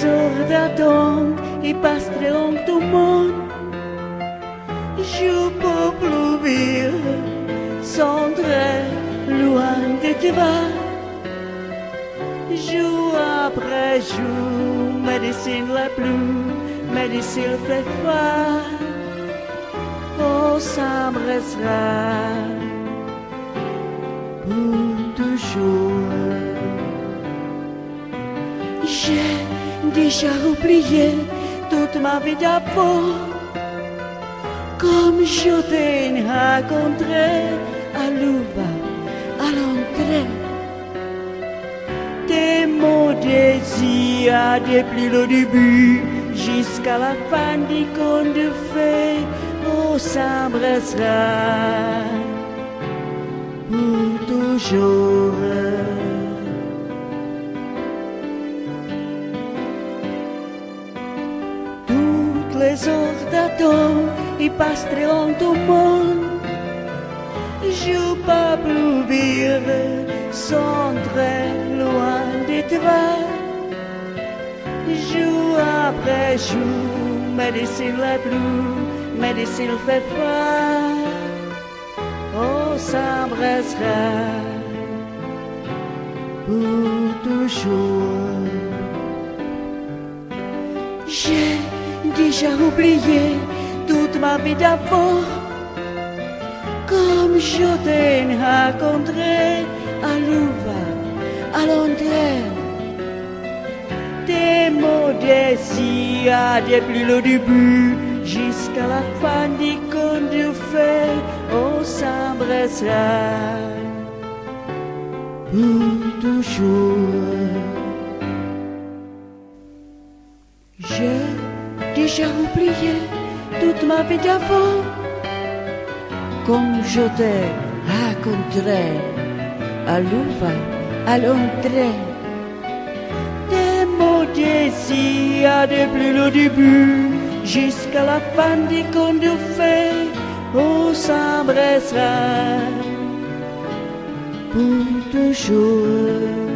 heures d'attente, ils passeront tout le monde. Je peux plus vivre sans très loin de toi. Jour après jour, médecine la pluie, médecine fait froid. On s'embrassera pour toujours. J'ai déjà oublié toute ma vie d'abord, comme je t'ai rencontré à Louvain, à l'entrée. Tes mots désirs depuis le début jusqu'à la fin du conte de fées, on s'embrassera pour toujours. Toutes les heures d'attente, ils passeront tout le monde. Je ne peux plus vivre sans très loin de toi. Jour après jour, médecine la pluie, médecine fait froid. On s'embrassera pour toujours. J'ai déjà oublié toute ma vie d'avant, comme je t'ai rencontré à Louvain, à l'entrée. Tes mots désirs depuis le début jusqu'à la fin du conte de fées, on s'embrassera pour toujours. J'ai déjà oublié toute ma vie d'avant, comme je t'ai rencontré à Louvain, à l'entrée. Tes mots désirs depuis le début jusqu'à la fin du conte de fées, on s'embrassera pour toujours.